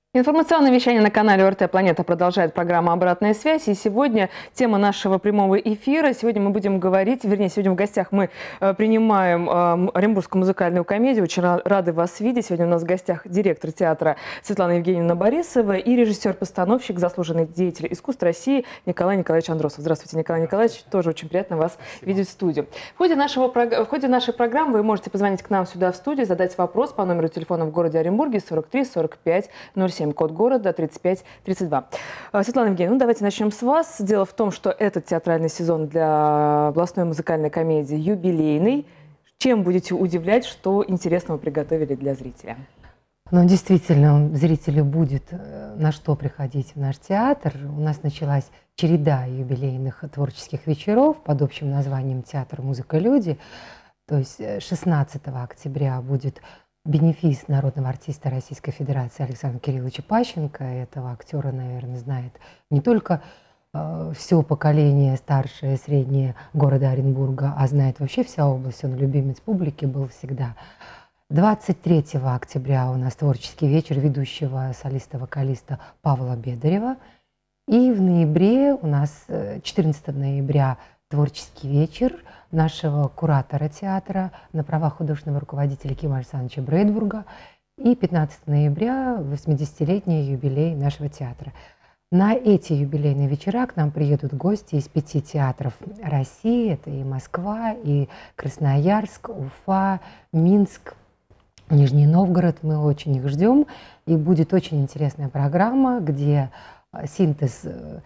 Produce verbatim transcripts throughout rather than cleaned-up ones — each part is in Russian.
Информационное вещание на канале О Р Т Планета продолжает программа «Обратная связь». И сегодня тема нашего прямого эфира. Сегодня мы будем говорить, вернее, сегодня в гостях мы э, принимаем э, Оренбургскую музыкальную комедию. Очень рады вас видеть. Сегодня у нас в гостях директор театра Светлана Евгеньевна Борисова и режиссер-постановщик, заслуженный деятель искусств России Николай Николаевич Андросов. Здравствуйте, Николай Николаевич. Тоже очень приятно вас Спасибо. видеть в студии. В ходе, нашего, в ходе нашей программы вы можете позвонить к нам сюда в студию, задать вопрос по номеру телефона в городе Оренбурге сорок три сорок пять ноль семь. Код города тридцать пять тридцать два. Светлана Евгеньевна, ну давайте начнем с вас. Дело в том, что этот театральный сезон для областной музыкальной комедии юбилейный. Чем будете удивлять, что интересного приготовили для зрителя? Ну, действительно, зрителю будет на что приходить в наш театр. У нас началась череда юбилейных творческих вечеров под общим названием «Театр, музыка, люди». То есть шестнадцатого октября будет бенефис народного артиста Российской Федерации Александра Кирилловича Пащенко. Этого актера, наверное, знает не только э, все поколение старшее, среднее города Оренбурга, а знает вообще вся область. Он любимец публики был всегда. двадцать третьего октября у нас творческий вечер ведущего солиста-вокалиста Павла Бедарева. И в ноябре у нас, четырнадцатого ноября, творческий вечер нашего куратора театра на правах художественного руководителя Кима Александровича Брейдбурга. И пятнадцатого ноября восьмидесятилетний юбилей нашего театра. На эти юбилейные вечера к нам приедут гости из пяти театров России. Это и Москва, и Красноярск, Уфа, Минск, Нижний Новгород. Мы очень их ждем. И будет очень интересная программа, где синтез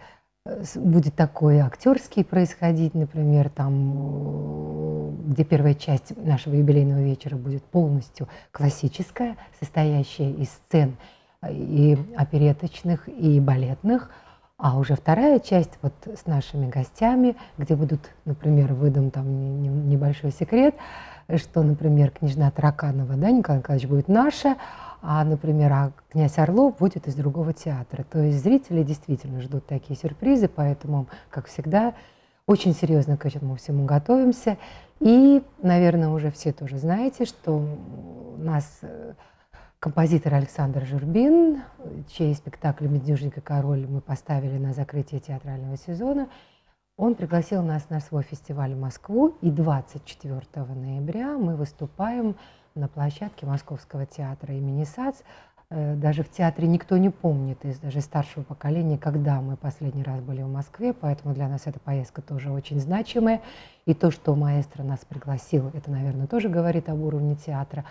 будет такой актерский происходить, например, там, где первая часть нашего юбилейного вечера будет полностью классическая, состоящая из сцен и опереточных, и балетных, а уже вторая часть вот с нашими гостями, где будут, например, выдам там небольшой секрет, что, например, княжна Тараканова, да, Николай Николаевич, будет наша, а, например, а князь Орлов будет из другого театра. То есть зрители действительно ждут такие сюрпризы, поэтому, как всегда, очень серьезно к этому всему готовимся. И, наверное, уже все тоже знаете, что у нас композитор Александр Журбин, чей спектакль «Медвежник и король» мы поставили на закрытие театрального сезона, он пригласил нас на свой фестиваль в Москву, и двадцать четвёртого ноября мы выступаем на площадке Московского театра имени САЦ. Даже в театре никто не помнит из даже старшего поколения, когда мы последний раз были в Москве, поэтому для нас эта поездка тоже очень значимая. И то, что маэстро нас пригласил, это, наверное, тоже говорит об уровне театра.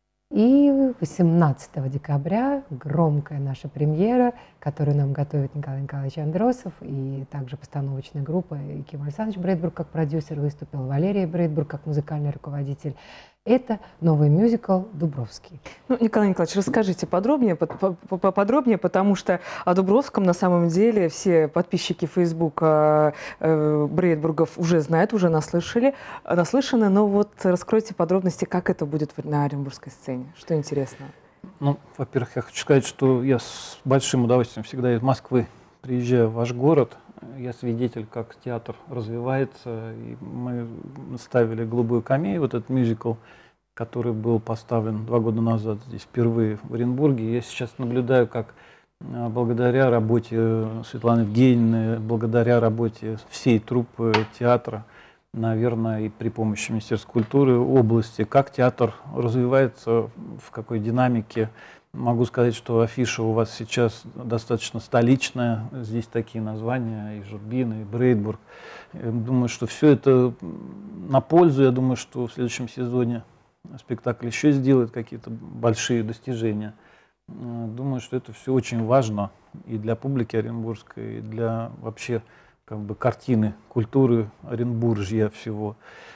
И восемнадцатого декабря громкая наша премьера, которую нам готовит Николай Николаевич Андросов, и также постановочная группа, и Ким Александрович Брейдбург как продюсер выступил, Валерия Брейдбург как музыкальный руководитель. Это новый мюзикл «Дубровский». Ну, Николай Николаевич, расскажите подробнее, поподробнее, потому что о Дубровском на самом деле все подписчики Фейсбука э, Брейдбургов уже знают, уже наслышали, наслышаны, но вот раскройте подробности, как это будет на оренбургской сцене, что интересно. Ну, во-первых, я хочу сказать, что я с большим удовольствием всегда из Москвы приезжаю в ваш город. Я свидетель, как театр развивается. И мы ставили «Голубую камею», вот этот мюзикл, который был поставлен два года назад здесь впервые в Оренбурге. Я сейчас наблюдаю, как благодаря работе Светланы Евгеньевны, благодаря работе всей труппы театра, наверное, и при помощи Министерства культуры области, как театр развивается, в какой динамике. Могу сказать, что афиша у вас сейчас достаточно столичная. Здесь такие названия: и Журбин, и Брейдбург. Я думаю, что все это на пользу. Я думаю, что в следующем сезоне спектакль еще сделает какие-то большие достижения. Думаю, что это все очень важно и для публики оренбургской, и для вообще как бы картины, культуры Оренбуржья всего.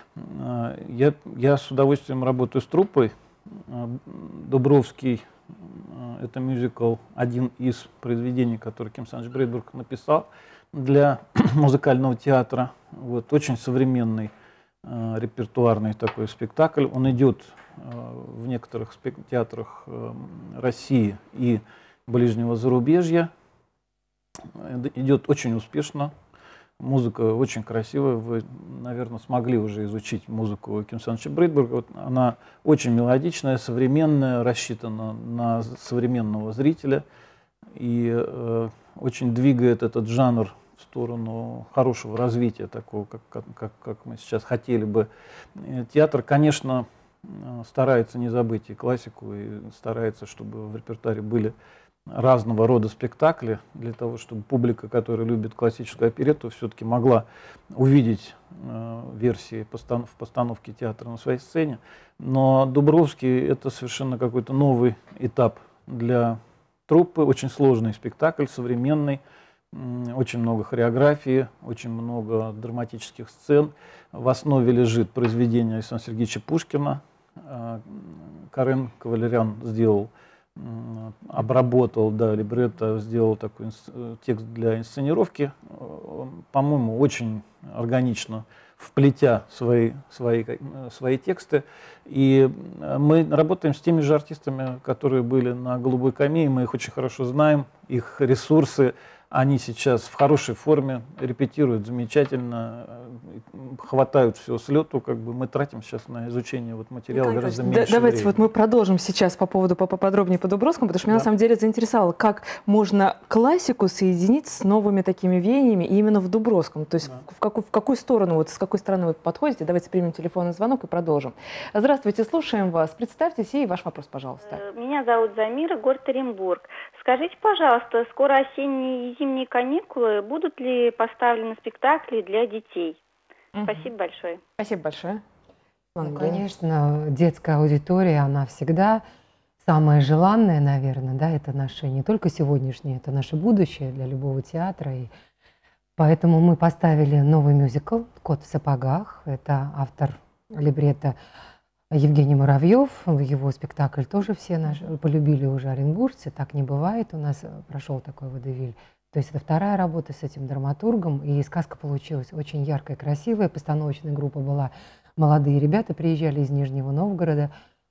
Я, я с удовольствием работаю с труппой. Дубровский — это мюзикл, один из произведений, который Ким Александрович Брейдбург написал для музыкального театра. Вот, очень современный э, репертуарный такой спектакль. Он идет э, в некоторых театрах э, России и ближнего зарубежья. Идет очень успешно. Музыка очень красивая. Вы, наверное, смогли уже изучить музыку Ким Александровича Брейдбурга. Вот она очень мелодичная, современная, рассчитана на современного зрителя. и э, очень двигает этот жанр в сторону хорошего развития, такого, как, как, как мы сейчас хотели бы. Театр, конечно, старается не забыть и классику, и старается, чтобы в репертуаре были разного рода спектакли, для того, чтобы публика, которая любит классическую оперетту, все-таки могла увидеть э, версии постанов, постановки театра на своей сцене. Но Дубровский — это совершенно какой-то новый этап для труппы, очень сложный спектакль, современный, очень много хореографии, очень много драматических сцен. В основе лежит произведение Александра Сергеевича Пушкина. Карен Кавалерян сделал, обработал, да, либретто, сделал такой текст для инсценировки, по-моему, очень органично вплетя свои, свои, свои тексты. И мы работаем с теми же артистами, которые были на «Голубой камее», мы их очень хорошо знаем, их ресурсы. Они сейчас в хорошей форме, репетируют замечательно, хватают все с лету, как бы мы тратим сейчас на изучение вот материала Николай гораздо Николаевич, меньше да, давайте времени. вот мы продолжим сейчас по поводу поподробнее по Дубровскому, потому что меня Да. на самом деле заинтересовало, как можно классику соединить с новыми такими веяниями и именно в Дубровском. То есть Да. в, какую, в какую сторону, вот с какой стороны вы подходите? Давайте примем телефонный звонок и продолжим. Здравствуйте, слушаем вас. Представьтесь и ваш вопрос, пожалуйста. Меня зовут Замира, город Оренбург. Скажите, пожалуйста, скоро осенние и зимние каникулы, будут ли поставлены спектакли для детей? Угу. Спасибо большое. Спасибо большое. Ну, конечно, детская аудитория, она всегда самая желанная, наверное, да, это наше не только сегодняшнее, это наше будущее для любого театра. И поэтому мы поставили новый мюзикл «Кот в сапогах». Это автор либретто Евгений Муравьев. Его спектакль тоже все наши полюбили уже оренбуржцы. Так не бывает. У нас прошел такой водевиль. То есть это вторая работа с этим драматургом. И сказка получилась очень яркая, красивая. Постановочная группа была. Молодые ребята приезжали из Нижнего Новгорода.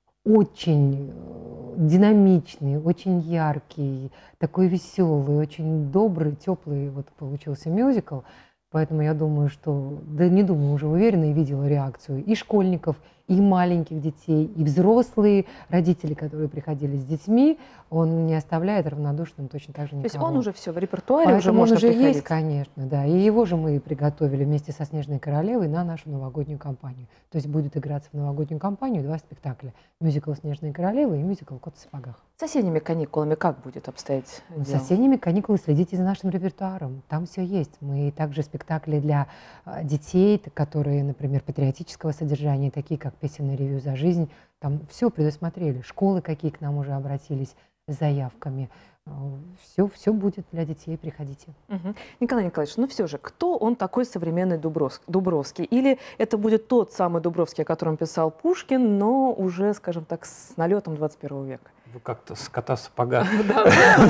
Очень динамичный, очень яркий, такой веселый, очень добрый, теплый вот получился мюзикл. Поэтому я думаю, что, да не думаю, уже уверена и видела реакцию и школьников, и маленьких детей, и взрослые родители, которые приходили с детьми, он не оставляет равнодушным точно так же никого. То есть он уже все в репертуаре, Поэтому уже можно он уже приходить. есть, конечно, да. И его же мы приготовили вместе со «Снежной королевой» на нашу новогоднюю кампанию. То есть будет играться в новогоднюю кампанию два спектакля. Мюзикл «Снежная королева» и мюзикл «Кот в сапогах». С осенними каникулами как будет обстоять С дело? осенними каникулами следите за нашим репертуаром. Там все есть. Мы также спектакли для детей, которые, например, патриотического содержания, такие как «Песенный ревью за жизнь». Там все предусмотрели. Школы какие к нам уже обратились с заявками. Все, все будет для детей, приходите. Угу. Николай Николаевич, ну все же, кто он такой современный Дубровский? Дубровский? Или это будет тот самый Дубровский, о котором писал Пушкин, но уже, скажем так, с налетом двадцать первого века? Вы как-то с кота сапога. Да,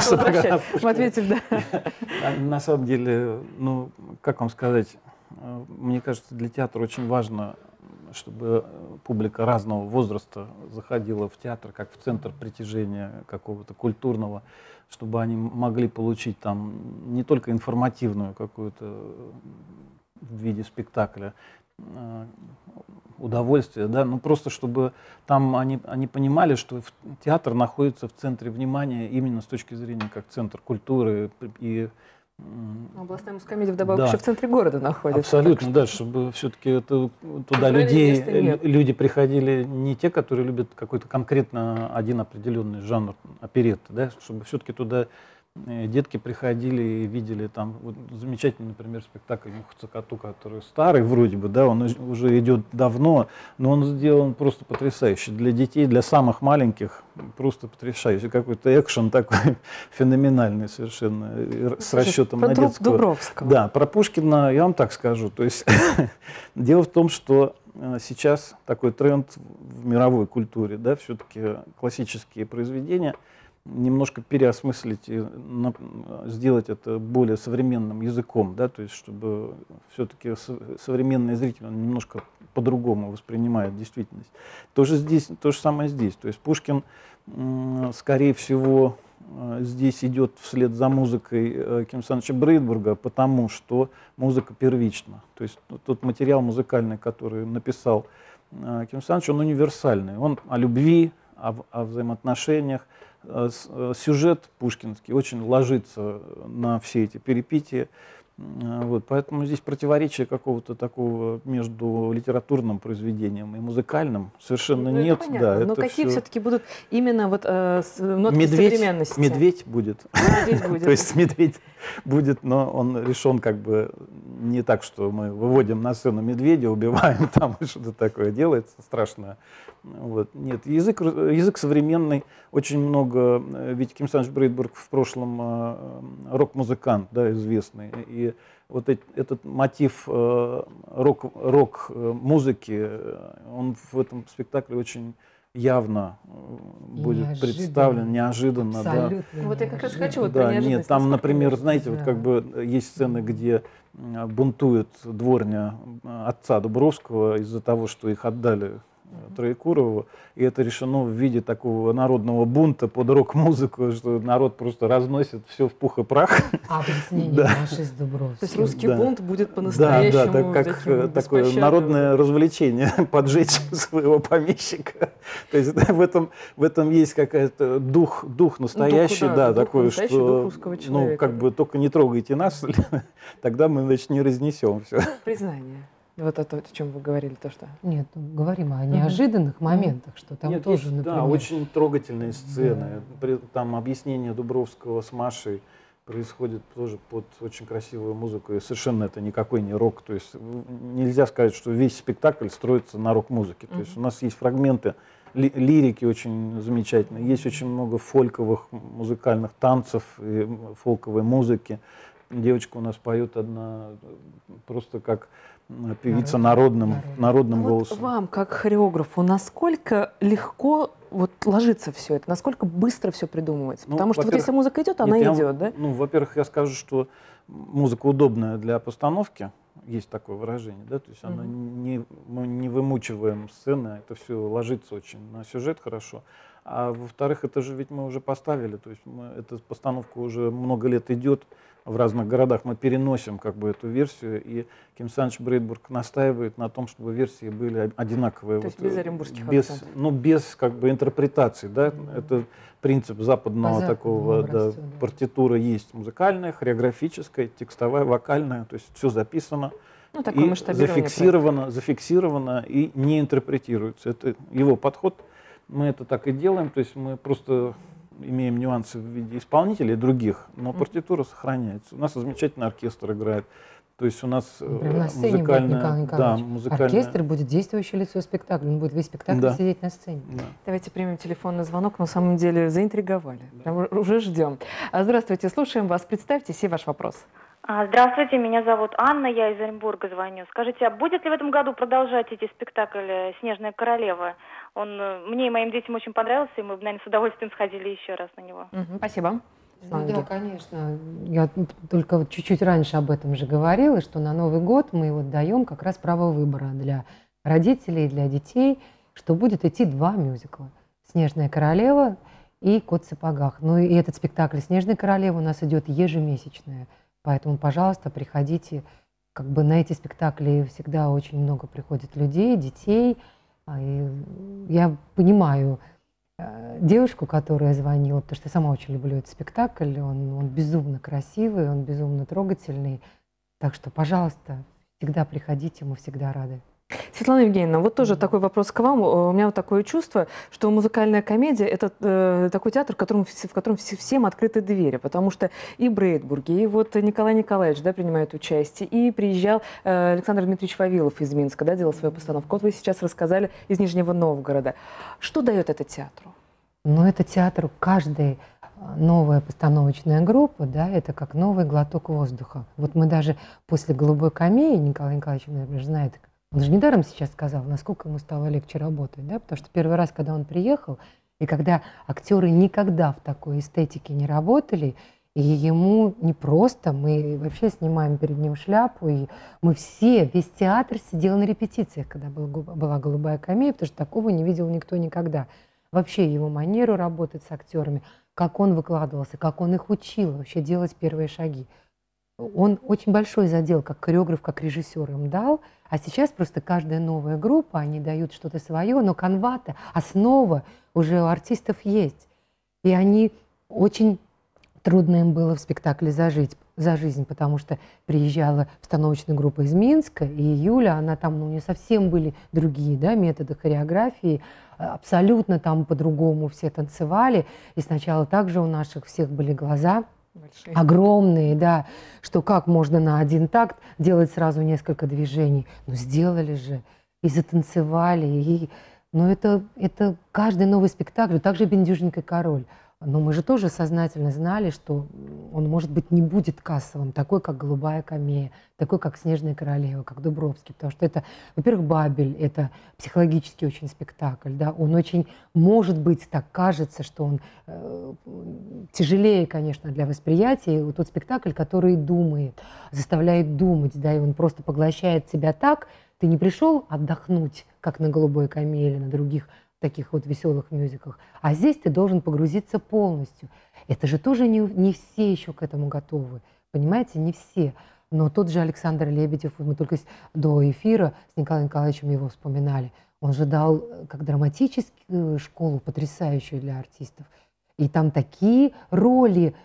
мы ответили, да. На самом деле, ну, как вам сказать, мне кажется, для театра очень важно, чтобы публика разного возраста заходила в театр как в центр притяжения какого-то культурного, чтобы они могли получить там не только информативную какую-то в виде спектакля удовольствие, да, ну просто чтобы там они, они понимали, что театр находится в центре внимания именно с точки зрения как центр культуры и областная мускомедия вдобавок да. еще в центре города находится. Абсолютно, да, чтобы все-таки это, туда людей, люди приходили не те, которые любят какой-то конкретно один определенный жанр оперетты, да, чтобы все-таки туда детки приходили и видели там вот, замечательный, например, спектакль «Муха Цокоту», который старый вроде бы, да, он уже идет давно, но он сделан просто потрясающе. Для детей, для самых маленьких просто потрясающий. Какой-то экшен такой феноменальный совершенно, с расчетом на детского. Дубровского. Да, про Пушкина я вам так скажу. То есть дело в том, что сейчас такой тренд в мировой культуре, да, все-таки классические произведения немножко переосмыслить и на, сделать это более современным языком, да, то есть чтобы все-таки со, современный зритель он немножко по-другому воспринимает действительность. То же, здесь, то же самое здесь. То есть Пушкин, скорее всего, здесь идет вслед за музыкой Ким Саныча Брейдбурга, потому что музыка первична. То есть тот материал музыкальный, который написал Ким Саныч, он универсальный. Он о любви, о, о взаимоотношениях, сюжет пушкинский очень ложится на все эти перипетии. Вот, поэтому здесь противоречия какого-то такого между литературным произведением и музыкальным совершенно ну, нет. Да, но какие все... все-таки будут именно вот, э, нотки медведь, современности? Медведь будет. Медведь будет. То есть медведь будет, но он решен как бы не так, что мы выводим на сцену медведя, убиваем там, что-то такое делается страшное. Вот. Нет, язык, язык современный, очень много, ведь Ким Саныч Брейтбург в прошлом э, рок-музыкант, да, известный, и вот этот, этот мотив э, рок, рок-музыки, он в этом спектакле очень явно будет неожиданно. представлен, неожиданно. Абсолютно да. Вот я как раз хочу вот да, про неожиданность. Нет, там, например, неожиданность? знаете, да. вот как бы есть сцены, где бунтует дворня отца Дубровского из-за того, что их отдали Троекурову, и это решено в виде такого народного бунта под рок-музыку, что народ просто разносит все в пух и прах. А объяснение да. наше с Дубровским. То есть русский да. бунт будет по-настоящему да, да, так, как такое народное развлечение, поджечь своего помещика. То есть да, в, этом, в этом есть какая-то дух, дух настоящий, дух, да, да, такой, что ну, как бы только не трогайте нас, тогда мы, значит, не разнесем все. Признание. Вот это, о чем вы говорили, то что? Нет, говорим о неожиданных mm-hmm. моментах, что там Нет, тоже, есть, например... Да, очень трогательные сцены. Да. Там объяснение Дубровского с Машей происходит тоже под очень красивую музыку. И совершенно это никакой не рок. То есть нельзя сказать, что весь спектакль строится на рок-музыке. Mm-hmm. То есть у нас есть фрагменты ли, лирики очень замечательные. Есть очень много фольковых музыкальных танцев и фолковой музыки. Девочка у нас поет одна просто как... певица народным, народным, народным вот голосом. Вам, как хореографу, насколько легко вот ложится все это, насколько быстро все придумывается? Ну, потому что вот если музыка идет, она нет, идет, я, да? Ну, во-первых, я скажу, что музыка удобная для постановки, есть такое выражение, да, то есть mm-hmm. она не, мы не вымучиваем сцены, это все ложится очень на сюжет хорошо. А во-вторых, это же ведь мы уже поставили, то есть мы, эта постановка уже много лет идет, в разных городах мы переносим как бы эту версию, и Ким Саныч Брейтбург настаивает на том, чтобы версии были одинаковые. То вот, есть без оренбургских без, акцентов. Ну, без как бы интерпретаций, да, mm-hmm. это принцип западного По такого, да, да. партитура есть музыкальная, хореографическая, текстовая, вокальная, то есть все записано. Ну, такое и зафиксировано, зафиксировано и не интерпретируется. Это его подход. Мы это так и делаем, то есть мы просто имеем нюансы в виде исполнителей других, но партитура сохраняется. У нас замечательный оркестр играет. То есть у нас прямо на сцене музыкальная, будет Николай Николаевич. Да, музыкальная... Оркестр будет действующее лицо спектакля, он будет весь спектакль да. сидеть на сцене. Да. Давайте примем телефонный звонок, на самом деле заинтриговали. Да. Уже ждем. Здравствуйте, слушаем вас. Представьтесь и ваш вопрос. Здравствуйте, меня зовут Анна, я из Оренбурга звоню. Скажите, а будет ли в этом году продолжать эти спектакли «Снежная королева»? Он мне и моим детям очень понравился, и мы, наверное, с удовольствием сходили еще раз на него. Угу, спасибо. Ну да, конечно. Я только вот чуть-чуть раньше об этом же говорила, что на Новый год мы вот даем как раз право выбора для родителей, для детей, что будет идти два мюзикла. «Снежная королева» и «Кот в сапогах». Ну и этот спектакль «Снежная королева» у нас идет ежемесячная. Поэтому, пожалуйста, приходите. Как бы на эти спектакли всегда очень много приходит людей, детей. И я понимаю э, девушку, которая звонила, потому что я сама очень люблю этот спектакль. Он, он безумно красивый, он безумно трогательный. Так что, пожалуйста, всегда приходите, мы всегда рады. Светлана Евгеньевна, вот тоже такой вопрос к вам. У меня вот такое чувство, что музыкальная комедия – это э, такой театр, в котором, в котором всем открыты двери, потому что и Брейтбурги, и вот Николай Николаевич, да, принимает участие, и приезжал э, Александр Дмитриевич Вавилов из Минска, да, делал свою постановку. Вот вы сейчас рассказали из Нижнего Новгорода. Что дает это театру? Ну, это театру каждой новая постановочная группа, да, это как новый глоток воздуха. Вот мы даже после «Голубой камеи», Николай Николаевич, например, знает, он же недаром сейчас сказал, насколько ему стало легче работать, да, потому что первый раз, когда он приехал, и когда актеры никогда в такой эстетике не работали, и ему не просто, мы вообще снимаем перед ним шляпу, и мы все, весь театр сидел на репетициях, когда был, была «Голубая камея», потому что такого не видел никто никогда. Вообще его манеру работать с актерами, как он выкладывался, как он их учил вообще делать первые шаги. Он очень большой задел, как хореограф, как режиссер им дал, а сейчас просто каждая новая группа, они дают что-то свое, но канва-то, основа уже у артистов есть. И они очень трудно им было в спектакле зажить, за жизнь, потому что приезжала постановочная группа из Минска, и Юля, она там, ну, у нее совсем были другие, да, методы хореографии, абсолютно там по-другому все танцевали, и сначала также у наших всех были глаза большие, огромные, да, что как можно на один такт делать сразу несколько движений, ну, сделали же, и затанцевали, и, ну, это, это каждый новый спектакль, также «Бендюжник и король». Но мы же тоже сознательно знали, что он, может быть, не будет кассовым, такой, как «Голубая камея», такой, как «Снежная королева», как «Дубровский», потому что это, во-первых, «Бабель», это психологический очень спектакль, да, он очень, может быть, так кажется, что он э, тяжелее, конечно, для восприятия, вот тот спектакль, который думает, заставляет думать, да, и он просто поглощает себя так, ты не пришел отдохнуть, как на «Голубой камее» или на других таких вот веселых мюзиклах. А здесь ты должен погрузиться полностью. Это же тоже не, не все еще к этому готовы. Понимаете, не все. Но тот же Александр Лебедев, мы только до эфира с Николаем Николаевичем его вспоминали, он же дал как драматическую школу, потрясающую для артистов. И там такие роли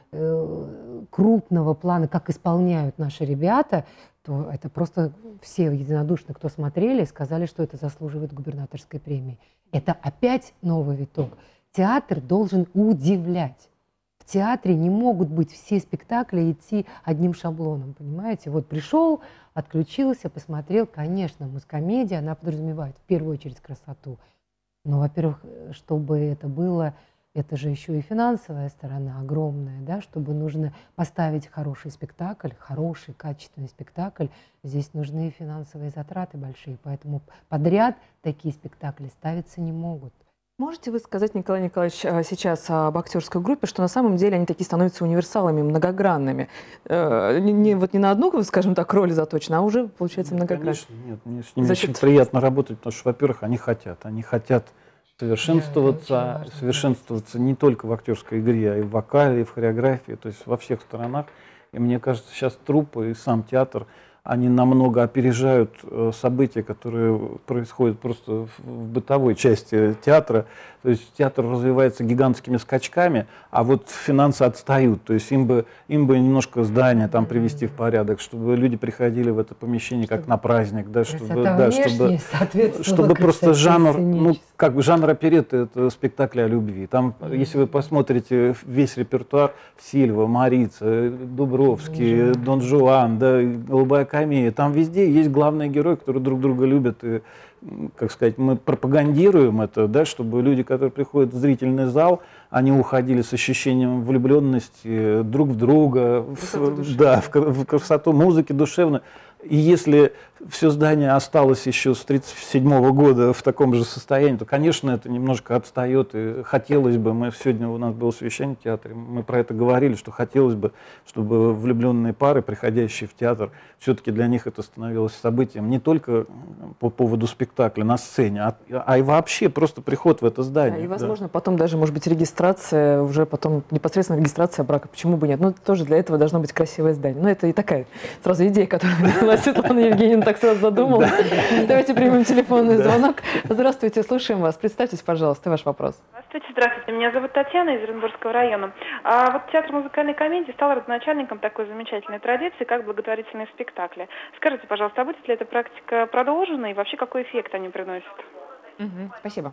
э, крупного плана, как исполняют наши ребята, то это просто все единодушно, кто смотрели, сказали, что это заслуживает губернаторской премии. Это опять новый виток. Театр должен удивлять. В театре не могут быть все спектакли идти одним шаблоном, понимаете? Вот пришел, отключился, посмотрел. Конечно, музкомедия, она подразумевает в первую очередь красоту. Но, во-первых, чтобы это было, это же еще и финансовая сторона огромная, да, чтобы нужно поставить хороший спектакль, хороший, качественный спектакль, здесь нужны финансовые затраты большие, поэтому подряд такие спектакли ставиться не могут. Можете вы сказать, Николай Николаевич, сейчас об актерской группе, что на самом деле они такие становятся универсалами, многогранными? Не, не, вот не на одну, скажем так, роль заточены, а уже, получается, многогранными. Конечно, нет, мне с ними очень приятно работать, потому что, во-первых, они хотят, они хотят совершенствоваться, совершенствоваться не только в актерской игре, а и в вокале, и в хореографии, то есть во всех сторонах. И мне кажется, сейчас труппа и сам театр, они намного опережают события, которые происходят просто в бытовой части театра. То есть театр развивается гигантскими скачками, а вот финансы отстают. То есть им бы, им бы немножко здание там привести в порядок, чтобы люди приходили в это помещение как на праздник, да, чтобы, да, чтобы, чтобы просто жанр, ну, как бы жанр оперетты — это спектакли о любви. Там, mm-hmm. если вы посмотрите весь репертуар, Сильва, Марица, Дубровский, mm-hmm. Дон Жуан, да, Голубая камея, там везде есть главные герои, которые друг друга любят. И, как сказать, мы пропагандируем это, да, чтобы люди, которые приходят в зрительный зал, они уходили с ощущением влюбленности друг в друга, в, да, в, в красоту музыки душевной. И если все здание осталось еще с тридцать седьмого года в таком же состоянии, то, конечно, это немножко отстает. И хотелось бы, мы сегодня у нас было совещание в театре, мы про это говорили, что хотелось бы, чтобы влюбленные пары, приходящие в театр, все-таки для них это становилось событием не только по поводу спектакля на сцене, а, а и вообще просто приход в это здание. Да, и, возможно, да. потом даже, может быть, регистрация, уже потом непосредственно регистрация брака, почему бы нет? Ну, тоже для этого должно быть красивое здание. Ну, это и такая сразу идея, которую Светлана Евгеньевна так сразу задумала. Давайте примем телефонный звонок. Здравствуйте, слушаем вас. Представьтесь, пожалуйста, ваш вопрос. Здравствуйте, здравствуйте. Меня зовут Татьяна из Оренбургского района. А вот театр музыкальной комедии стал родоначальником такой замечательной традиции, как благотворительные спектакли. Скажите, пожалуйста, а будет ли эта практика продолжена и вообще какой эффект они приносят? Угу, спасибо.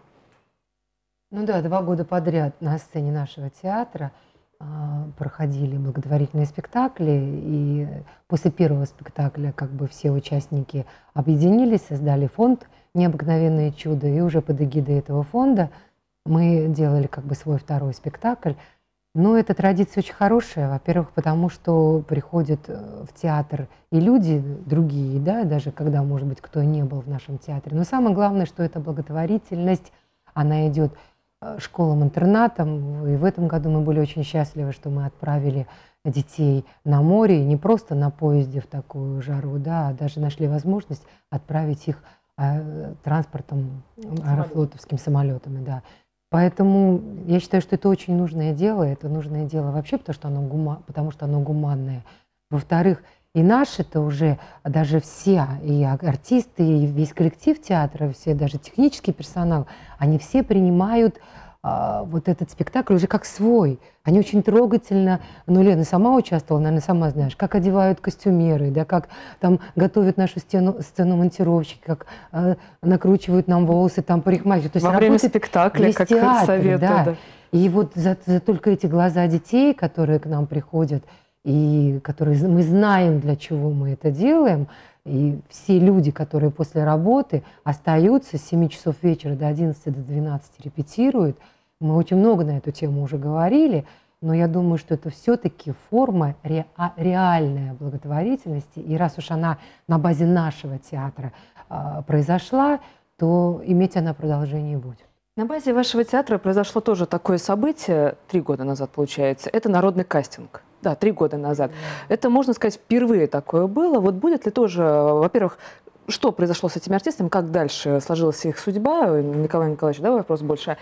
Ну да, два года подряд на сцене нашего театра проходили благотворительные спектакли, и после первого спектакля как бы все участники объединились, создали фонд «Необыкновенное чудо», и уже под эгидой этого фонда мы делали как бы свой второй спектакль. Но эта традиция очень хорошая, во-первых, потому что приходят в театр и люди другие, да, даже когда, может быть, кто не был в нашем театре. Но самое главное, что эта благотворительность, она идет школам-интернатам. И в этом году мы были очень счастливы, что мы отправили детей на море, не просто на поезде в такую жару, да, а даже нашли возможность отправить их э, транспортом, аэрофлотовскими самолетами, да. Поэтому я считаю, что это очень нужное дело, это нужное дело вообще, потому что оно, гума, потому что оно гуманное. Во-вторых, и наши-то уже, даже все, и артисты, и весь коллектив театра, все, даже технический персонал, они все принимают а, вот этот спектакль уже как свой. Они очень трогательно, ну, Лена сама участвовала, наверное, сама знаешь, как одевают костюмеры, да, как там готовят нашу стену, сцену монтировщики, как э, накручивают нам волосы, там парикмахер. То есть во время спектакля, как советую, да. да. И вот за, за только эти глаза детей, которые к нам приходят, и которые мы знаем, для чего мы это делаем, и все люди, которые после работы остаются с семи часов вечера до одиннадцати, до двенадцати репетируют, мы очень много на эту тему уже говорили, но я думаю, что это все-таки форма ре, реальной благотворительности, и раз уж она на базе нашего театра э, произошла, то иметь она продолжение будет. На базе вашего театра произошло тоже такое событие, три года назад, получается, это народный кастинг. Да, три года назад. Mm. Это, можно сказать, впервые такое было. Вот будет ли тоже, во-первых, что произошло с этими артистами, как дальше сложилась их судьба, Николай Николаевич, да, вопрос больше,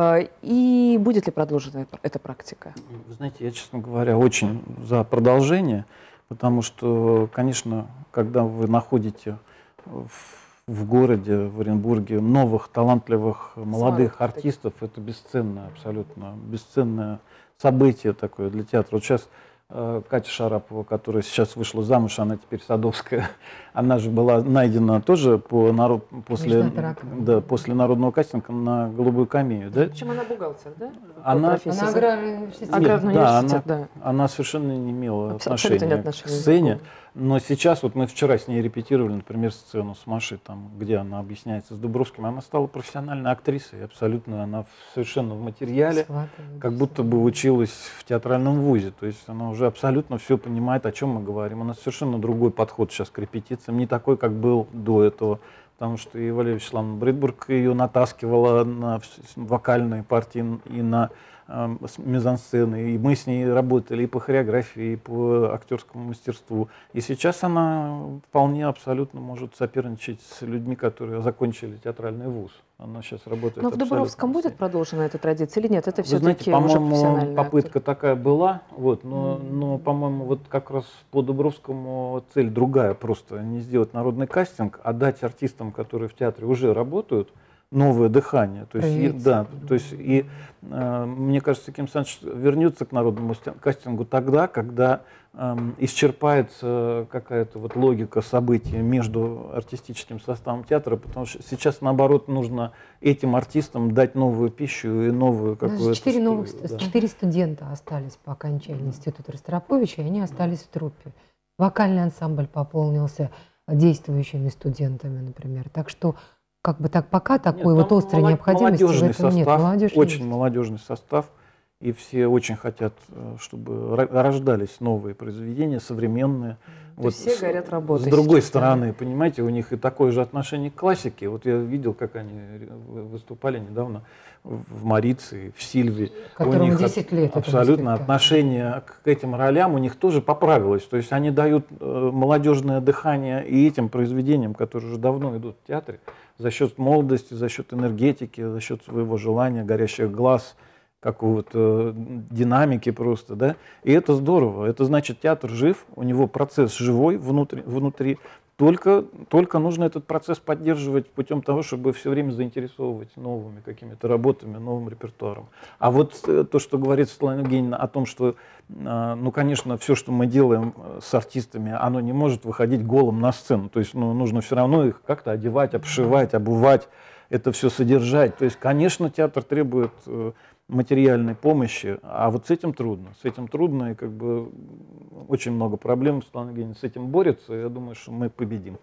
и будет ли продолжена эта практика? Вы знаете, я, честно говоря, очень за продолжение, потому что, конечно, когда вы находите в, в городе, в Оренбурге, новых, талантливых, молодых Смотрите. артистов, это бесценное, абсолютно бесценное событие такое для театра. Вот сейчас Катя Шарапова, которая сейчас вышла замуж, она теперь Садовская, она же была найдена тоже по народ, после, да, после народного кастинга на «Голубую камею». Да? Причем она бухгалтер, да? Она, она аграрный университет. Аграрный да, университет, она, да. Она совершенно не имела Абсолютно отношения, отношения к сцене. Но сейчас, вот мы вчера с ней репетировали, например, сцену с Машей, там, где она объясняется с Дубровским, она стала профессиональной актрисой, абсолютно, она совершенно в материале, как будто бы училась в театральном вузе, то есть она уже абсолютно все понимает, о чем мы говорим. У нас совершенно другой подход сейчас к репетициям, не такой, как был до этого, потому что и Валерия Вячеславовна Бритбург ее натаскивала на вокальные партии и на мизансцены, и мы с ней работали и по хореографии, и по актерскому мастерству. И сейчас она вполне абсолютно может соперничать с людьми, которые закончили театральный вуз. Она сейчас работает. Но в Дубровском будет продолжена эта традиция или нет? Это все-таки уже по-моему, попытка актер. такая была, вот, но, mm-hmm. но по-моему, вот как раз по Дубровскому цель другая, просто не сделать народный кастинг, а дать артистам, которые в театре уже работают, новое дыхание. То есть, и, да, то есть и э, мне кажется, Ким Саныч вернется к народному кастингу тогда, когда э, исчерпается какая-то вот логика событий между артистическим составом театра, потому что сейчас, наоборот, нужно этим артистам дать новую пищу и новую какую-то... Четыре новых, да. Четыре студента остались по окончании института Ростроповича, и они остались в труппе. Вокальный ансамбль пополнился действующими студентами, например. Так что как бы так пока такой нет, вот острой необходимости в этом состав, нет. Молодежь очень есть. Молодежный состав, и все очень хотят, чтобы рождались новые произведения, современные. То вот все с, горят работой. С другой сейчас, стороны, да? Понимаете, у них и такое же отношение к классике. Вот я видел, как они выступали недавно в Марице, в Сильве. Которому десять лет. Абсолютно отношение к этим ролям у них тоже поправилось. То есть они дают молодежное дыхание и этим произведениям, которые уже давно идут в театре, за счет молодости, за счет энергетики, за счет своего желания, горящих глаз, какого-то динамики просто, да. И это здорово. Это значит, театр жив, у него процесс живой внутри, внутри. Только, только нужно этот процесс поддерживать путем того, чтобы все время заинтересовывать новыми какими-то работами, новым репертуаром. А вот то, что говорит Светлана Евгеньевна о том, что, ну, конечно, все, что мы делаем с артистами, оно не может выходить голым на сцену. То есть, ну, нужно все равно их как-то одевать, обшивать, обувать, это все содержать. То есть, конечно, театр требует материальной помощи, а вот с этим трудно. С этим трудно, и как бы очень много проблем, Светлана Евгеньевна с этим борется, и я думаю, что мы победим.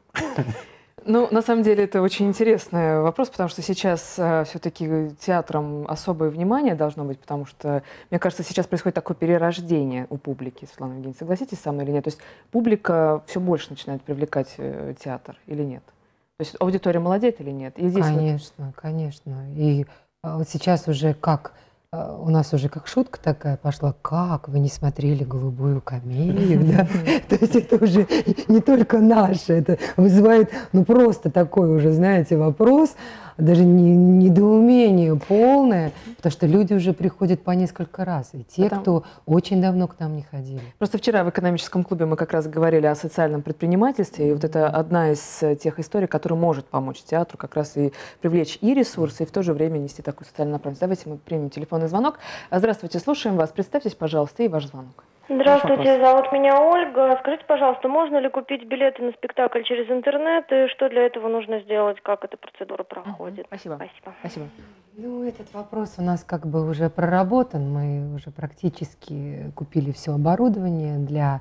Ну, на самом деле, это очень интересный вопрос, потому что сейчас э, все-таки театрам особое внимание должно быть, потому что, мне кажется, сейчас происходит такое перерождение у публики, Светлана Евгеньевна, согласитесь со мной или нет? То есть публика все больше начинает привлекать э, театр или нет? То есть аудитория молодеет или нет? И здесь конечно, вот... конечно. И вот сейчас уже как у нас уже как шутка такая пошла: как вы не смотрели «Голубую камелию», да? То есть это уже не только наше, это вызывает, ну, просто такой уже, знаете, вопрос, даже не, недоумение полное, потому что люди уже приходят по несколько раз, и те, Потому... кто очень давно к нам не ходили. Просто вчера в экономическом клубе мы как раз говорили о социальном предпринимательстве, и вот это одна из тех историй, которая может помочь театру как раз и привлечь и ресурсы, и в то же время нести такую социальную направленность. Давайте мы примем телефонный звонок. Здравствуйте, слушаем вас. Представьтесь, пожалуйста, и ваш звонок. Здравствуйте, зовут меня Ольга. Скажите, пожалуйста, можно ли купить билеты на спектакль через интернет, и что для этого нужно сделать, как эта процедура проходит? Спасибо. Спасибо. Спасибо. Ну, этот вопрос у нас как бы уже проработан. Мы уже практически купили все оборудование для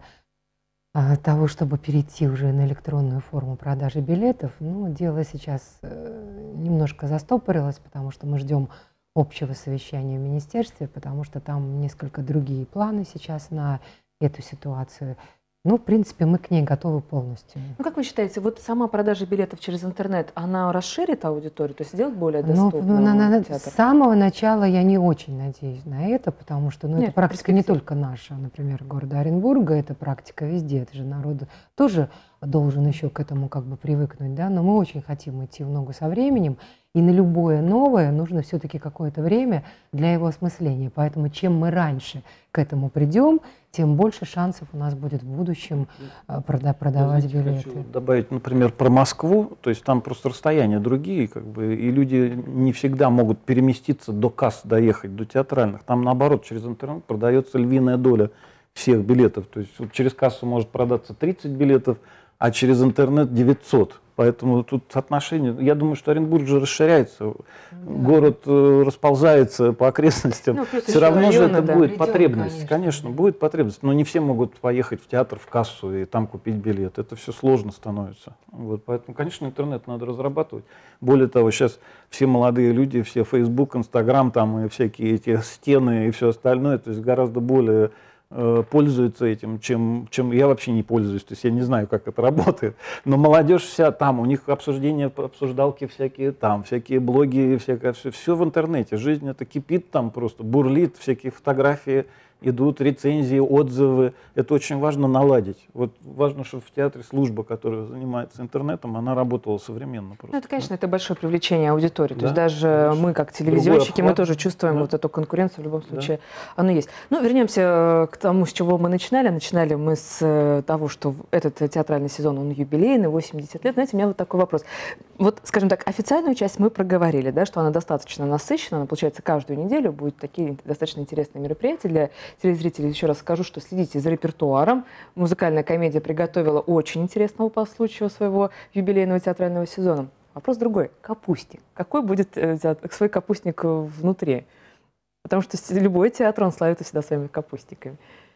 а, того, чтобы перейти уже на электронную форму продажи билетов. Ну, дело сейчас э, немножко застопорилось, потому что мы ждем общего совещания в министерстве, потому что там несколько другие планы сейчас на эту ситуацию. Ну, в принципе, мы к ней готовы полностью. Ну, как вы считаете, вот сама продажа билетов через интернет, она расширит аудиторию, то есть сделает более доступным ну, на, на, театр? С самого начала я не очень надеюсь на это, потому что ну, Нет, это практика не только наша, например, города Оренбурга, это практика везде, это же народ тоже должен еще к этому как бы привыкнуть, да, но мы очень хотим идти в ногу со временем, и на любое новое нужно все-таки какое-то время для его осмысления, поэтому чем мы раньше к этому придем, тем больше шансов у нас будет в будущем прода продавать Я, знаете, билеты. Хочу добавить, например, про Москву, то есть там просто расстояния другие, как бы, и люди не всегда могут переместиться до касс, доехать, до театральных. Там наоборот, через интернет продается львиная доля всех билетов. То есть вот через кассу может продаться тридцать билетов, а через интернет девятьсот. Поэтому тут соотношение, я думаю, что Оренбург же расширяется, да. Город э, расползается по окрестностям, ну, все равно же это да. будет Придем, потребность, конечно. конечно, будет потребность, но не все могут поехать в театр, в кассу и там купить билет, это все сложно становится. Вот, поэтому, конечно, интернет надо разрабатывать. Более того, сейчас все молодые люди, все Facebook, Instagram там и всякие эти стены и все остальное, то есть гораздо более пользуются этим, чем, чем я вообще не пользуюсь, то есть я не знаю, как это работает, но молодежь вся там, у них обсуждения, обсуждалки всякие там, всякие блоги, всякое, все, все в интернете, жизнь это кипит там просто, бурлит, всякие фотографии идут, рецензии, отзывы, это очень важно наладить. Вот важно, чтобы в театре служба, которая занимается интернетом, она работала современно просто. Ну, это, конечно, да? это большое привлечение аудитории, да, то есть даже конечно. Мы, как телевизионщики, мы тоже чувствуем да. вот эту конкуренцию, в любом случае да. оно есть. Ну, вернемся к тому, с чего мы начинали. Начинали мы с того, что этот театральный сезон, он юбилейный, восемьдесят лет. Знаете, у меня вот такой вопрос. Вот, скажем так, официальную часть мы проговорили, да, что она достаточно насыщена, она, получается, каждую неделю будут такие достаточно интересные мероприятия для телезрителей. Еще раз скажу, что следите за репертуаром. Музыкальная комедия приготовила очень интересного по случаю своего юбилейного театрального сезона. Вопрос другой. Капустник. Какой будет свой капустник внутри? Потому что любой театр, он славится всегда своими капустниками.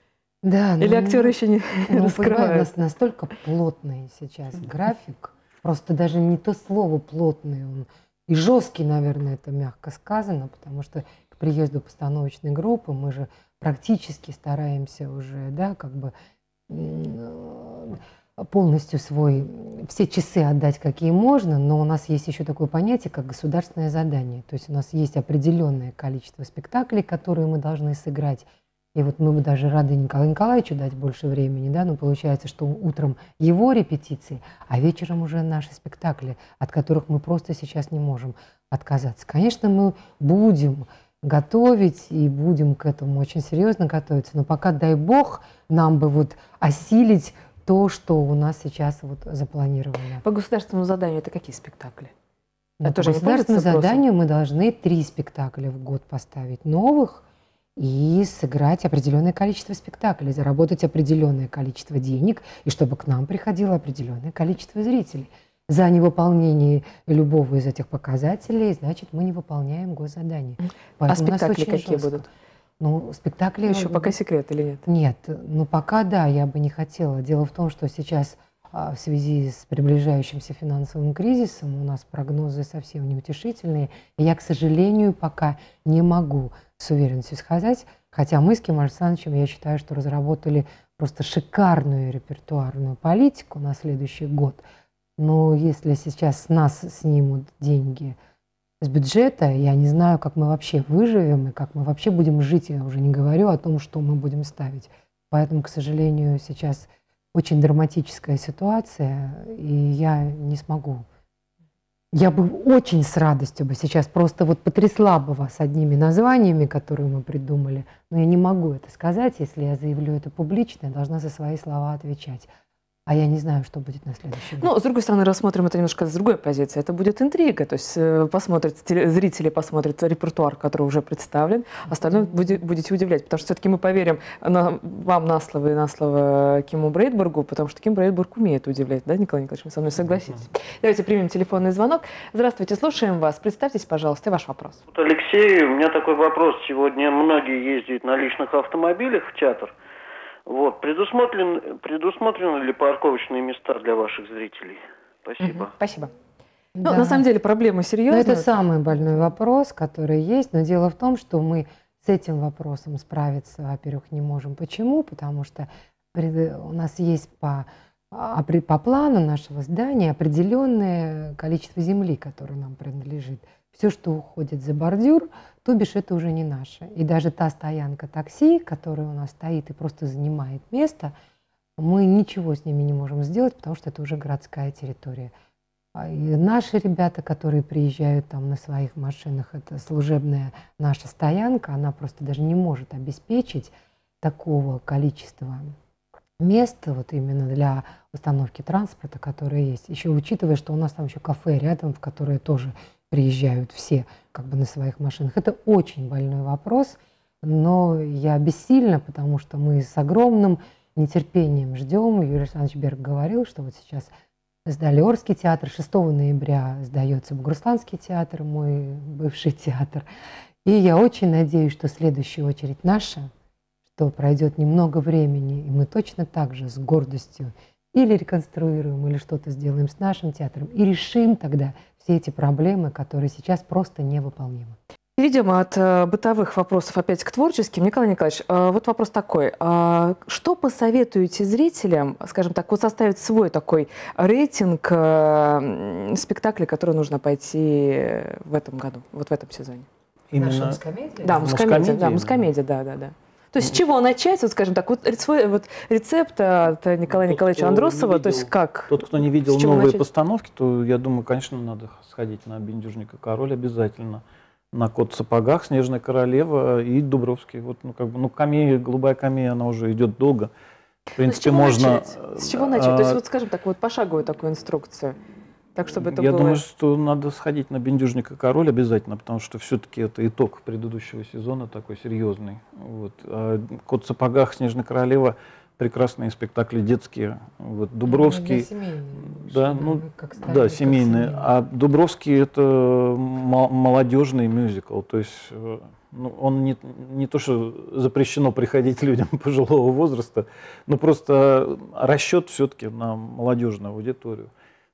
Да, Или ну, актеры еще не ну, раскрывают? У нас настолько плотный сейчас график, просто даже не то слово плотный, он и жесткий, наверное, это мягко сказано, потому что к приезду постановочной группы мы же практически стараемся уже, да, как бы полностью свой, все часы отдать, какие можно, но у нас есть еще такое понятие, как государственное задание. То есть у нас есть определенное количество спектаклей, которые мы должны сыграть. И вот мы бы даже рады Николаю Николаевичу дать больше времени, да, но получается, что утром его репетиции, а вечером уже наши спектакли, от которых мы просто сейчас не можем отказаться. Конечно, мы будем готовить и будем к этому очень серьезно готовиться, но пока, дай бог, нам бы вот осилить то, что у нас сейчас вот запланировано. По государственному заданию это какие спектакли? Ну, это по государственному заданию мы должны три спектакля в год поставить новых и сыграть определенное количество спектаклей, заработать определенное количество денег, и чтобы к нам приходило определенное количество зрителей. За невыполнение любого из этих показателей, значит, мы не выполняем госзадание. Поэтому а спектакли какие жестко. Будут? Ну, спектакли... Еще пока секрет или нет? Нет, ну пока да, я бы не хотела. Дело в том, что сейчас в связи с приближающимся финансовым кризисом у нас прогнозы совсем неутешительные. И я, к сожалению, пока не могу с уверенностью сказать, хотя мы с Кем Александровичем, я считаю, что разработали просто шикарную репертуарную политику на следующий год. Но если сейчас с нас снимут деньги с бюджета. Я не знаю, как мы вообще выживем и как мы вообще будем жить. Я уже не говорю о том, что мы будем ставить. Поэтому, к сожалению, сейчас очень драматическая ситуация, и я не смогу. Я бы очень с радостью бы сейчас просто вот потрясла бы вас одними названиями, которые мы придумали, но я не могу это сказать, если я заявлю это публично, я должна за свои слова отвечать. А я не знаю, что будет на следующий год. Ну, с другой стороны, рассмотрим это немножко с другой позиции. Это будет интрига. То есть э, посмотрят, теле, зрители посмотрят репертуар, который уже представлен, остальное будет, будете удивлять. Потому что все-таки мы поверим на, вам на слово и на слово Киму Брейдбургу, потому что Ким Брейдбург умеет удивлять, да, Николай Николаевич, вы со мной согласитесь? Давайте примем телефонный звонок. Здравствуйте, слушаем вас. Представьтесь, пожалуйста, и ваш вопрос. Вот, Алексей, у меня такой вопрос. Сегодня многие ездят на личных автомобилях в театр. Вот, предусмотрен, предусмотрены ли парковочные места для ваших зрителей? Спасибо. Угу, спасибо. Да. Ну, на самом деле проблема серьезная. Но это самый больной вопрос, который есть. Но дело в том, что мы с этим вопросом справиться, во-первых, не можем. Почему? Потому что у нас есть по, по плану нашего здания определенное количество земли, которое нам принадлежит. Все, что уходит за бордюр, то бишь это уже не наше. И даже та стоянка такси, которая у нас стоит и просто занимает место, мы ничего с ними не можем сделать, потому что это уже городская территория. И наши ребята, которые приезжают там на своих машинах, это служебная наша стоянка, она просто даже не может обеспечить такого количества мест вот именно для установки транспорта, которое есть. Еще учитывая, что у нас там еще кафе рядом, в которое тоже приезжают все как бы на своих машинах. Это очень больной вопрос, но я бессильна, потому что мы с огромным нетерпением ждем. Юрий Александрович Берг говорил, что вот сейчас сдали Орский театр, шестого ноября сдается Бугурусланский театр, мой бывший театр. И я очень надеюсь, что следующая очередь наша, что пройдет немного времени, и мы точно так же с гордостью или реконструируем, или что-то сделаем с нашим театром, и решим тогда все эти проблемы, которые сейчас просто невыполнимы. Перейдем от э, бытовых вопросов опять к творческим. Николай Николаевич, э, вот вопрос такой. Э, что посоветуете зрителям, скажем так, вот составить свой такой рейтинг э, спектаклей, которые нужно пойти в этом году, вот в этом сезоне? Именно мускомедия? Да, мускомедия, да, мускомедия, да, да, да. То есть с чего начать, вот скажем так, вот свой вот рецепт от Николая тот, Николаевича Андросова, видел, то есть как? Тот, кто не видел новые начать? постановки, то, я думаю, конечно, надо сходить на «Бендюжник и король» обязательно, на «Кот в сапогах», «Снежная королева» и «Дубровский». Вот, ну, как бы, ну, камея, голубая камея, она уже идет долго. В принципе, ну, с можно... Начать? С чего начать? То есть, вот, скажем так, вот пошаговую такую инструкцию. Так, чтобы это Я было... думаю, что надо сходить на «Бендюжник и король» обязательно, потому что все-таки это итог предыдущего сезона такой серьезный. Вот. А «Кот в сапогах», «Снежная королева» — прекрасные спектакли детские. Вот. Дубровский... Ну, да, ну, как стали, да, семейные. Как а Дубровский — это молодежный мюзикл. То есть ну, он не, не то, что запрещено приходить людям пожилого возраста, но просто расчет все-таки на молодежную аудиторию.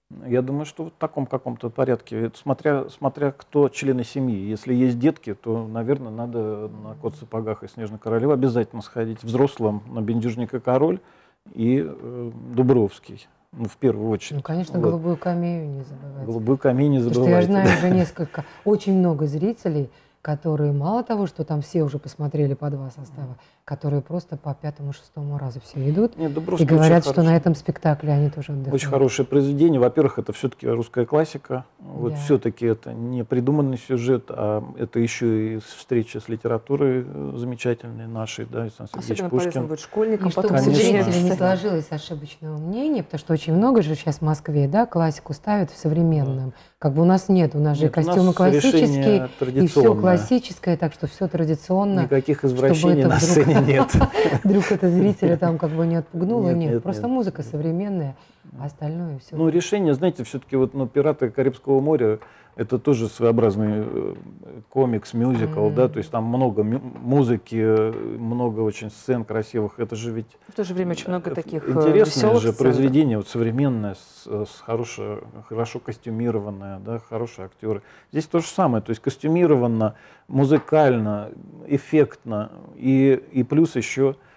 Я думаю, что в таком каком-то порядке, смотря, смотря кто члены семьи. Если есть детки, то, наверное, надо на «Кот в сапогах» и «Снежную королеву» обязательно сходить. Взрослым на «Бендюжник и король» и э, Дубровский, ну, в первую очередь. Ну, конечно, вот. «Голубую камею» не забывайте. «Голубую камею» не забывайте. Потому что я знаю уже несколько, очень много зрителей, которые мало того, что там все уже посмотрели по два состава, которые просто по пятому-шестому разу все идут. Нет, и говорят, что на этом спектакле они тоже отдыхают. Очень хорошее произведение. Во-первых, это все-таки русская классика. Вот да. Все-таки это не придуманный сюжет, а это еще и встреча с литературой замечательной нашей, да, Александр Сергеевич Особенно Пушкин. полезно будет школьникам. И чтобы у зрителей не сложилось ошибочного мнения, потому что очень много же сейчас в Москве, да, классику ставят в современном. Да. Как бы у нас нет, у нас нет, же костюмы классические, и все классическое, так что все традиционно. Никаких извращений на сцене нет. Вдруг это зрителя там как бы не отпугнуло, нет. нет просто нет. Музыка современная, а остальное все. Ну, решение, знаете, все-таки вот ну, «Пираты Карибского моря» это тоже своеобразный комикс, мюзикл, mm-hmm. да, то есть там много музыки, много очень сцен красивых. Это же ведь... В то же время очень много таких интересное же сцен, произведение, вот современное, с, с хорошо, хорошо костюмированное, да, хорошие актеры. Здесь то же самое, то есть костюмировано, музыкально, эффектно, и, и плюс еще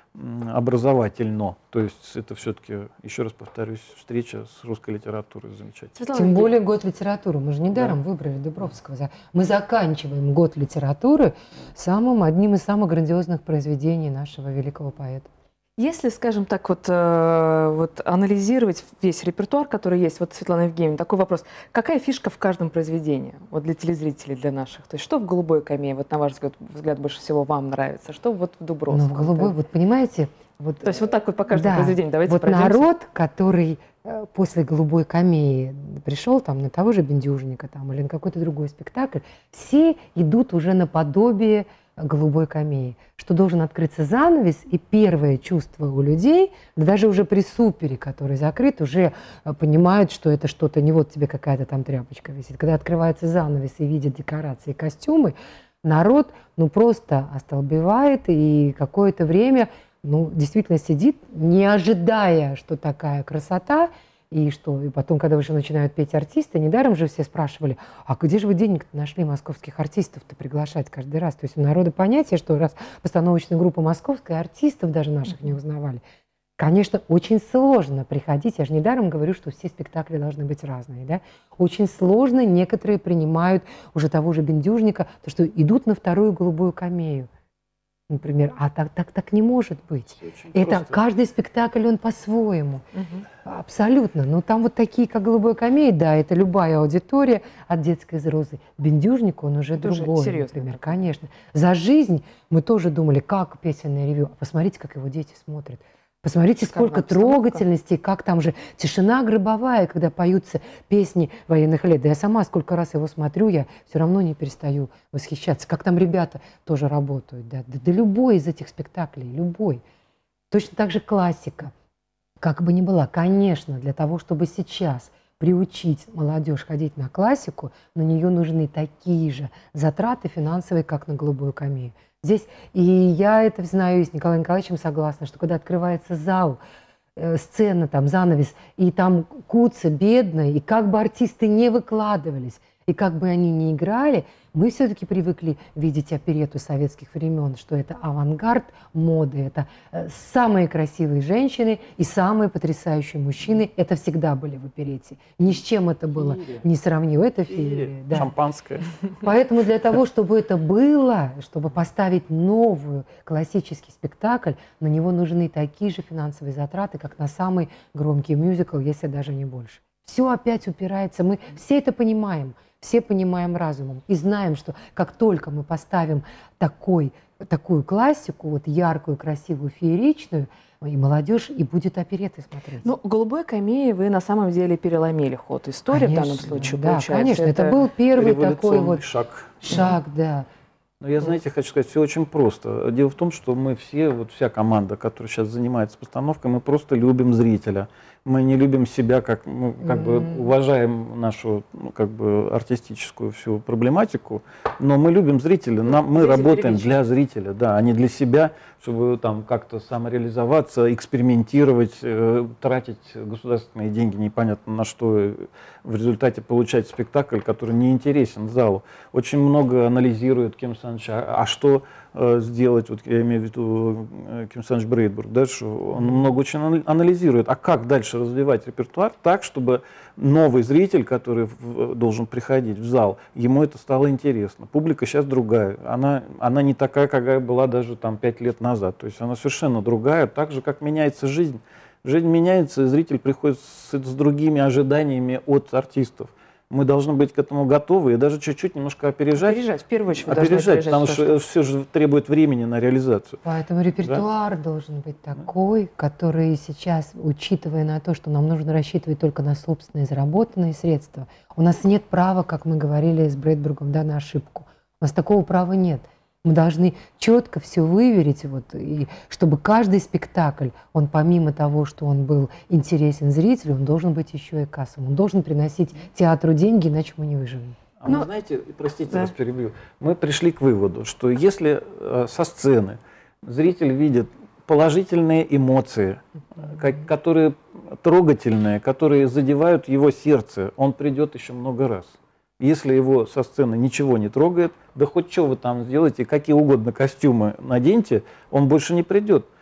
образовательно. То есть это все-таки, еще раз повторюсь, встреча с русской литературой замечательная. Тем более год литературы. Мы же недаром да. выбрали Дубровского. Мы заканчиваем год литературы самым, одним из самых грандиозных произведений нашего великого поэта. Если, скажем так, вот, э, вот анализировать весь репертуар, который есть, вот Светлана Евгеньевна, такой вопрос. Какая фишка в каждом произведении, вот для телезрителей, для наших? То есть что в «Голубой камее», вот на ваш взгляд, взгляд больше всего вам нравится? Что вот в «Дубровском»? Ну, в «Голубой», вот понимаете... Вот, то есть вот так вот по каждому да, произведению давайте вот пройдемся. Народ, который э, после «Голубой камеи» пришел там, на того же Бендюжника там, или на какой-то другой спектакль, все идут уже наподобие «Голубой камеи», что должен открыться занавес, и первое чувство у людей, да даже уже при супере, который закрыт, уже понимают, что это что-то, не вот тебе какая-то там тряпочка висит. Когда открывается занавес и видят декорации, костюмы, народ ну просто остолбевает, и какое-то время ну, действительно сидит, не ожидая, что такая красота, и что, и потом, когда уже начинают петь артисты, недаром же все спрашивали, а где же вы денег-то нашли московских артистов-то приглашать каждый раз? То есть у народа понятие, что раз постановочная группа московская, артистов даже наших не узнавали. Конечно, очень сложно приходить, я же недаром говорю, что все спектакли должны быть разные, да? Очень сложно, некоторые принимают уже того же Бендюжника, то, что идут на вторую «Голубую камею». Например, а так, так, так не может быть. Это просто. Каждый спектакль, он по-своему. Угу. Абсолютно. Но там вот такие, как «Голубая камея», да, это любая аудитория, от детской и взрослой. Бендюжник, он уже это другой, уже например, конечно. «За жизнь» мы тоже думали, как песенное ревью. А посмотрите, как его дети смотрят. Посмотрите, сколько трогательности, как там же тишина гробовая, когда поются песни военных лет. Да я сама сколько раз его смотрю, я все равно не перестаю восхищаться. Как там ребята тоже работают. Да, да, да любой из этих спектаклей, любой. Точно так же классика. Как бы ни была, конечно, для того, чтобы сейчас приучить молодежь ходить на классику, на нее нужны такие же затраты финансовые, как на «Голубую камею». Здесь, и я это знаю, и с Николаем Николаевичем согласна, что когда открывается зал, э, сцена, там, занавес, и там куца бедная, и как бы артисты не выкладывались, и как бы они ни играли, мы все-таки привыкли видеть оперетту советских времен, что это авангард моды, это э, самые красивые женщины и самые потрясающие мужчины. Это всегда были в оперете. Ни с чем это было не сравнимо. Это феерия. Да. Шампанское. Поэтому для того, чтобы это было, чтобы поставить новый классический спектакль, на него нужны такие же финансовые затраты, как на самый громкий мюзикл, если даже не больше. Все опять упирается. Мы все это понимаем. Все понимаем разумом и знаем, что как только мы поставим такой, такую классику, вот яркую, красивую, фееричную, и молодежь и будет оперетты смотреть. Ну, «Голубой камеи» вы на самом деле переломили ход истории, конечно, в данном случае, да, получается. Конечно, это, это был первый такой вот шаг. Шаг, да. Но я, знаете, хочу сказать, все очень просто. Дело в том, что мы все, вот вся команда, которая сейчас занимается постановкой, мы просто любим зрителя. Мы не любим себя, как, мы как бы уважаем нашу ну, как бы артистическую всю проблематику, но мы любим зрителя. Нам, мы работаем для зрителя, да, а не для себя, чтобы там как-то самореализоваться, экспериментировать, э, тратить государственные деньги непонятно на что, в результате получать спектакль, который не интересен залу. Очень много анализирует Ким Саныч, а, а что э, сделать, вот я имею в виду э, Ким Саныч Брейдбург, да, что он много очень анализирует, а как дальше развивать репертуар так, чтобы новый зритель, который в, должен приходить в зал, ему это стало интересно. Публика сейчас другая, она, она не такая, какая была даже там пять лет назад, то есть она совершенно другая, так же, как меняется жизнь. Жизнь меняется, и зритель приходит с, с другими ожиданиями от артистов. Мы должны быть к этому готовы и даже чуть-чуть немножко опережать. Опережать, в первую очередь. Опережать, опережать потому что, что все же требует времени на реализацию. Поэтому репертуар да? должен быть такой, который сейчас, учитывая на то, что нам нужно рассчитывать только на собственные заработанные средства, у нас нет права, как мы говорили с Брейдбургом, да, на ошибку. У нас такого права нет. Мы должны четко все выверить, вот, и чтобы каждый спектакль, он помимо того, что он был интересен зрителю, он должен быть еще и кассовым. Он должен приносить театру деньги, иначе мы не выживем. А мы, знаете, простите, да. вас перебью, мы пришли к выводу, что если э, со сцены зритель видит положительные эмоции, как, которые трогательные, которые задевают его сердце, он придет еще много раз. Если его со сцены ничего не трогает, да хоть что вы там сделаете, какие угодно костюмы наденьте, он больше не придет.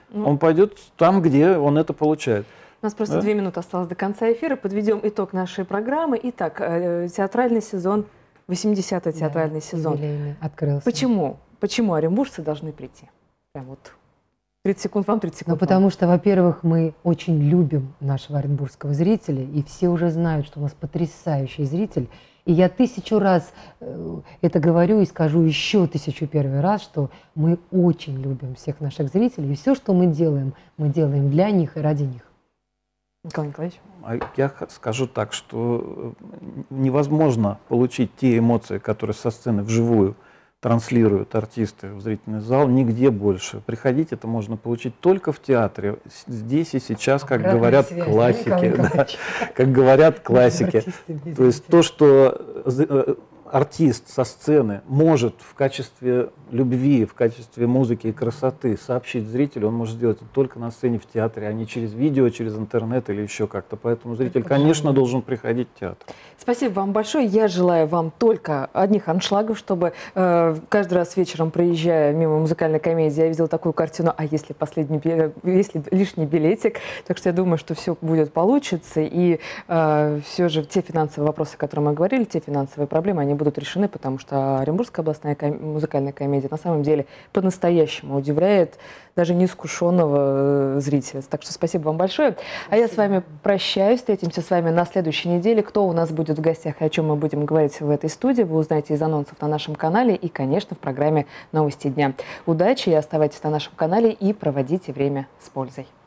Ну, он пойдет там, где он это получает. У нас просто да? две минуты осталось до конца эфира. Подведем итог нашей программы. Итак, театральный сезон, восьмидесятый театральный да, сезон. Открылся. Почему? Почему оренбуржцы должны прийти? Прям вот тридцать секунд вам, тридцать секунд Ну, потому что, во-первых, мы очень любим нашего оренбургского зрителя, и все уже знают, что у нас потрясающий зритель. И я тысячу раз это говорю и скажу еще тысячу первый раз, что мы очень любим всех наших зрителей, и все, что мы делаем, мы делаем для них и ради них. Николай Николаевич? Я скажу так, что невозможно получить те эмоции, которые со сцены вживую транслируют артисты в зрительный зал, нигде больше. Приходить это можно получить только в театре, здесь и сейчас, как Обратная говорят связь, классики. Да, как говорят классики. То есть то, что артист со сцены может в качестве любви, в качестве музыки и красоты сообщить зрителю, он может сделать это только на сцене в театре, а не через видео, через интернет или еще как-то. Поэтому зритель, конечно, должен приходить в театр. Спасибо вам большое. Я желаю вам только одних аншлагов, чтобы э, каждый раз вечером, проезжая мимо музыкальной комедии, я видела такую картину, а если последний, если лишний билетик. Так что я думаю, что все будет получиться. И э, все же те финансовые вопросы, о которых мы говорили, те финансовые проблемы, они будут решены, потому что Оренбургская областная ком- музыкальная комедия на самом деле по-настоящему удивляет даже неискушенного э, зрителя. Так что спасибо вам большое. Спасибо. А я с вами прощаюсь. Встретимся с вами на следующей неделе. Кто у нас будет в гостях и о чем мы будем говорить в этой студии, вы узнаете из анонсов на нашем канале и, конечно, в программе «Новости дня». Удачи и оставайтесь на нашем канале и проводите время с пользой.